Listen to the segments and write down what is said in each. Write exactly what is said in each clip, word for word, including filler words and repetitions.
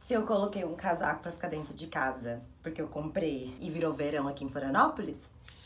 Se eu coloquei um casaco pra ficar dentro de casa porque eu comprei e virou verão aqui em Florianópolis?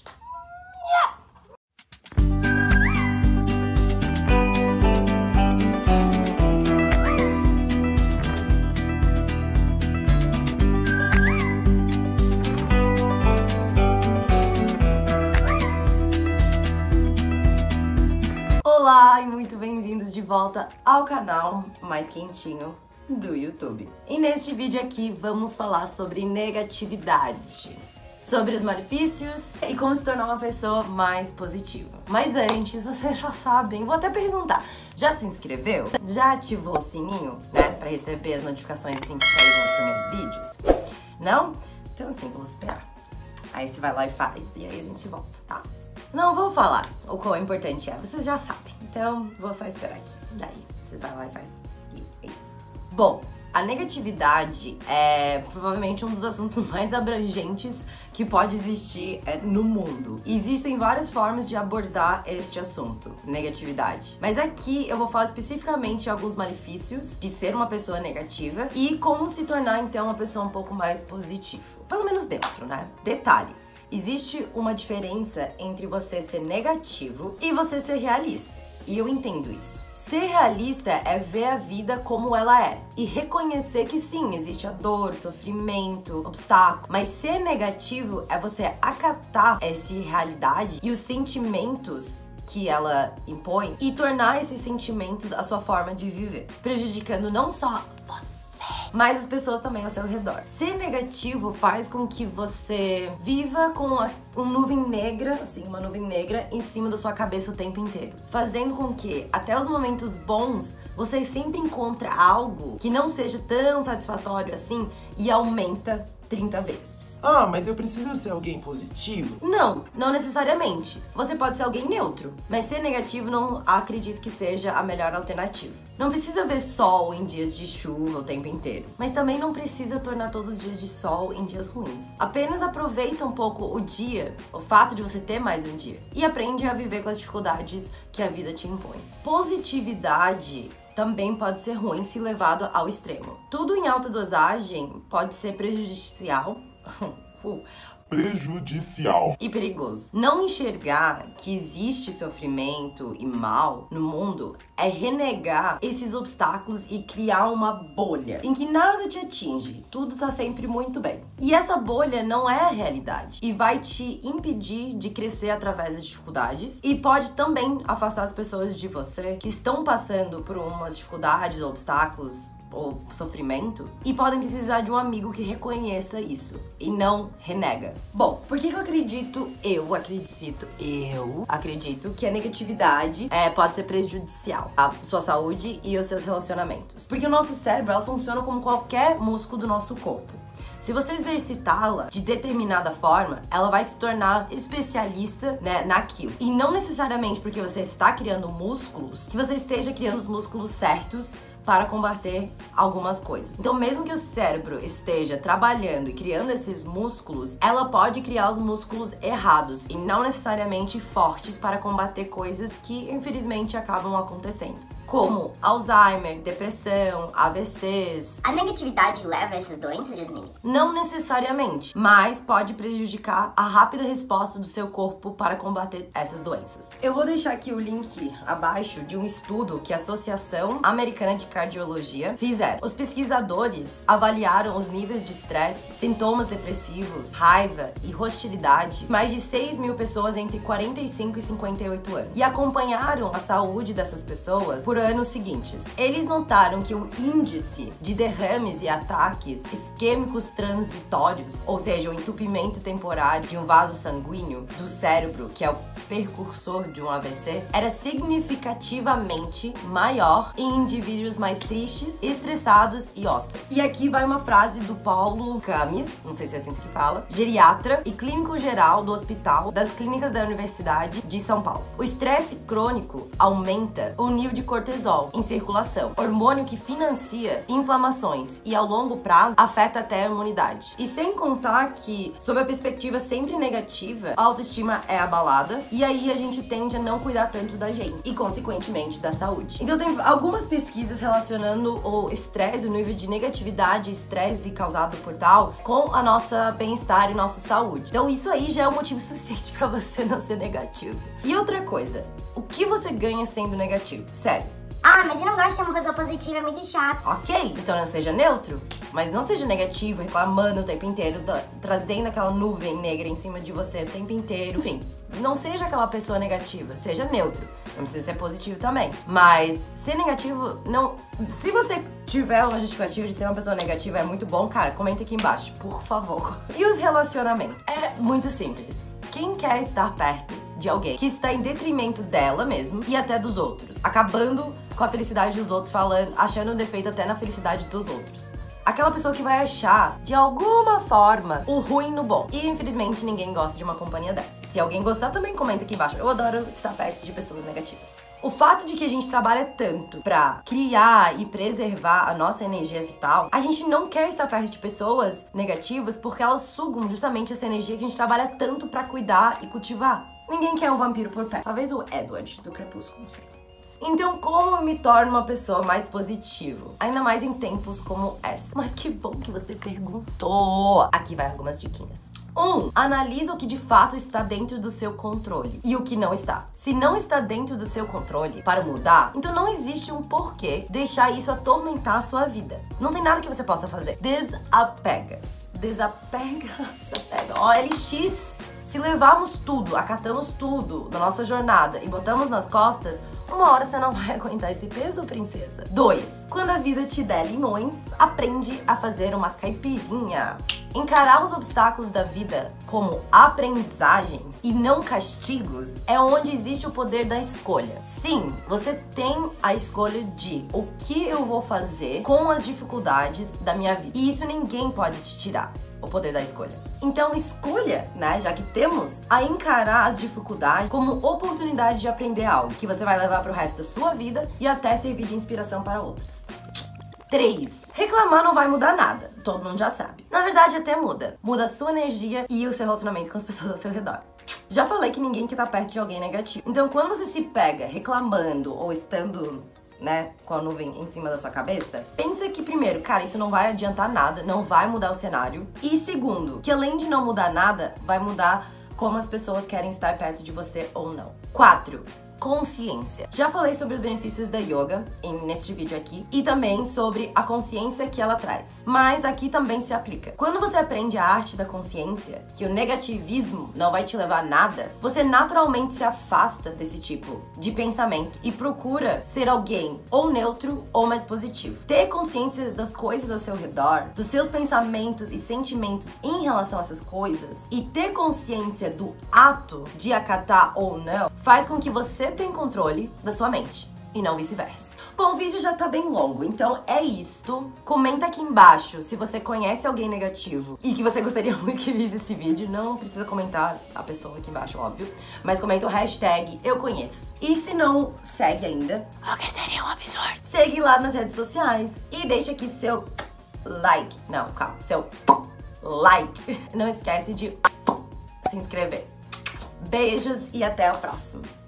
Olá e muito bem-vindos de volta ao canal mais quentinho do YouTube. E neste vídeo aqui vamos falar sobre negatividade, sobre os malefícios e como se tornar uma pessoa mais positiva. Mas antes, vocês já sabem, vou até perguntar, já se inscreveu? Já ativou o sininho, né, pra receber as notificações assim que saíram nos primeiros vídeos? Não? Então assim, vamos esperar. Aí você vai lá e faz, e aí a gente volta, tá? Não vou falar o quão importante é, vocês já sabem. Então, vou só esperar aqui. Daí, vocês vão lá e faz. E é isso. Bom, a negatividade é provavelmente um dos assuntos mais abrangentes que pode existir no mundo. E existem várias formas de abordar este assunto, negatividade. Mas aqui eu vou falar especificamente alguns malefícios de ser uma pessoa negativa e como se tornar, então, uma pessoa um pouco mais positiva. Pelo menos dentro, né? Detalhe. Existe uma diferença entre você ser negativo e você ser realista. E eu entendo isso. Ser realista é ver a vida como ela é e reconhecer que sim, existe a dor, sofrimento, obstáculo. Mas ser negativo é você acatar essa realidade e os sentimentos que ela impõe e tornar esses sentimentos a sua forma de viver, prejudicando não só você, mas as pessoas também ao seu redor. Ser negativo faz com que você viva com uma, uma nuvem negra, assim, uma nuvem negra em cima da sua cabeça o tempo inteiro. Fazendo com que, até os momentos bons, você sempre encontra algo que não seja tão satisfatório assim e aumenta trinta vezes. Ah, mas eu preciso ser alguém positivo? Não, não necessariamente. Você pode ser alguém neutro, mas ser negativo não acredito que seja a melhor alternativa. Não precisa ver sol em dias de chuva o tempo inteiro, mas também não precisa tornar todos os dias de sol em dias ruins. Apenas aproveita um pouco o dia, o fato de você ter mais um dia, e aprende a viver com as dificuldades que a vida te impõe. Positividade também pode ser ruim se levado ao extremo. Tudo em alta dosagem pode ser prejudicial uh. prejudicial e perigoso. Não enxergar que existe sofrimento e mal no mundo é renegar esses obstáculos e criar uma bolha em que nada te atinge, tudo tá sempre muito bem. E essa bolha não é a realidade e vai te impedir de crescer através das dificuldades e pode também afastar as pessoas de você que estão passando por umas dificuldades ou obstáculos ou sofrimento e podem precisar de um amigo que reconheça isso e não renega. Bom, por que que eu acredito, eu acredito, eu acredito que a negatividade é, pode ser prejudicial à sua saúde e aos seus relacionamentos? Porque o nosso cérebro, ela funciona como qualquer músculo do nosso corpo. Se você exercitá-la de determinada forma, ela vai se tornar especialista, né, naquilo. E não necessariamente porque você está criando músculos, que você esteja criando os músculos certos para combater algumas coisas. Então, mesmo que o cérebro esteja trabalhando e criando esses músculos, ela pode criar os músculos errados e não necessariamente fortes para combater coisas que, infelizmente, acabam acontecendo, como Alzheimer, depressão, A V Cs. A negatividade leva a essas doenças, Jasmine? Não necessariamente, mas pode prejudicar a rápida resposta do seu corpo para combater essas doenças. Eu vou deixar aqui o link abaixo de um estudo que a Associação Americana de Cardiologia fizeram. Os pesquisadores avaliaram os níveis de estresse, sintomas depressivos, raiva e hostilidade de mais de seis mil pessoas entre quarenta e cinco e cinquenta e oito anos e acompanharam a saúde dessas pessoas por anos seguintes. Eles notaram que o índice de derrames e ataques isquêmicos transitórios, ou seja, o entupimento temporário de um vaso sanguíneo do cérebro, que é o precursor de um A V C, era significativamente maior em indivíduos mais tristes, estressados e hóspedes. E aqui vai uma frase do Paulo Camis, não sei se é assim que fala, geriatra e clínico geral do Hospital das Clínicas da Universidade de São Paulo. O estresse crônico aumenta o nível de cortisol cortisol em circulação, hormônio que financia inflamações e ao longo prazo afeta até a imunidade. E sem contar que, sob a perspectiva sempre negativa, a autoestima é abalada e aí a gente tende a não cuidar tanto da gente e, consequentemente, da saúde. Então tem algumas pesquisas relacionando o estresse, o nível de negatividade, estresse causado por tal, com a nossa bem-estar e nossa saúde. Então isso aí já é um motivo suficiente pra você não ser negativo. E outra coisa, o que você ganha sendo negativo? Sério. Ah, mas eu não gosto de ser uma pessoa positiva, é muito chato. Ok, então não seja neutro, mas não seja negativo, reclamando o tempo inteiro, trazendo aquela nuvem negra em cima de você o tempo inteiro. Enfim, não seja aquela pessoa negativa, seja neutro. Não precisa ser positivo também. Mas ser negativo, não... Se você tiver uma justificativa de ser uma pessoa negativa, é muito bom, cara, comenta aqui embaixo, por favor. E os relacionamentos? É muito simples. Quem quer estar perto de alguém que está em detrimento dela mesmo e até dos outros, acabando com a felicidade dos outros, falando, achando um defeito até na felicidade dos outros? Aquela pessoa que vai achar, de alguma forma, o ruim no bom. E, infelizmente, ninguém gosta de uma companhia dessa. Se alguém gostar, também comenta aqui embaixo. Eu adoro estar perto de pessoas negativas. O fato de que a gente trabalha tanto pra criar e preservar a nossa energia vital, a gente não quer estar perto de pessoas negativas porque elas sugam justamente essa energia que a gente trabalha tanto pra cuidar e cultivar. Ninguém quer um vampiro por perto. Talvez o Edward do Crepúsculo, não sei. Então, como eu me torno uma pessoa mais positiva? Ainda mais em tempos como essa. Mas que bom que você perguntou! Aqui vai algumas diquinhas. Um, analisa o que de fato está dentro do seu controle e o que não está. Se não está dentro do seu controle para mudar, então não existe um porquê deixar isso atormentar a sua vida. Não tem nada que você possa fazer. Desapega. Desapega, desapega. O L X. Se levarmos tudo, acatamos tudo da nossa jornada e botamos nas costas, uma hora você não vai aguentar esse peso, princesa. Dois, quando a vida te der limões, aprende a fazer uma caipirinha. Encarar os obstáculos da vida como aprendizagens e não castigos é onde existe o poder da escolha. Sim, você tem a escolha de o que eu vou fazer com as dificuldades da minha vida. E isso ninguém pode te tirar. O poder da escolha. Então escolha, né, já que temos, a encarar as dificuldades como oportunidade de aprender algo que você vai levar pro resto da sua vida e até servir de inspiração para outras. três. Reclamar não vai mudar nada, todo mundo já sabe. Na verdade até muda. Muda a sua energia e o seu relacionamento com as pessoas ao seu redor. Já falei que ninguém quer estar perto de alguém negativo. Então quando você se pega reclamando ou estando, né, com a nuvem em cima da sua cabeça, pensa que primeiro, cara, isso não vai adiantar nada, não vai mudar o cenário. E segundo, que além de não mudar nada, vai mudar como as pessoas querem estar perto de você ou não. quatro. Consciência. Já falei sobre os benefícios da yoga neste vídeo aqui e também sobre a consciência que ela traz. Mas aqui também se aplica. Quando você aprende a arte da consciência, que o negativismo não vai te levar a nada, você naturalmente se afasta desse tipo de pensamento e procura ser alguém ou neutro ou mais positivo. Ter consciência das coisas ao seu redor, dos seus pensamentos e sentimentos em relação a essas coisas e ter consciência do ato de acatar ou não, faz com que você tem controle da sua mente e não vice-versa. Bom, o vídeo já tá bem longo, então é isto. Comenta aqui embaixo se você conhece alguém negativo e que você gostaria muito que visse esse vídeo. Não precisa comentar a pessoa aqui embaixo, óbvio, mas comenta o hashtag eu conheço. E se não segue ainda, o que seria um absurdo, segue lá nas redes sociais e deixa aqui seu like. Não, calma, seu like. Não esquece de se inscrever. Beijos e até a próxima.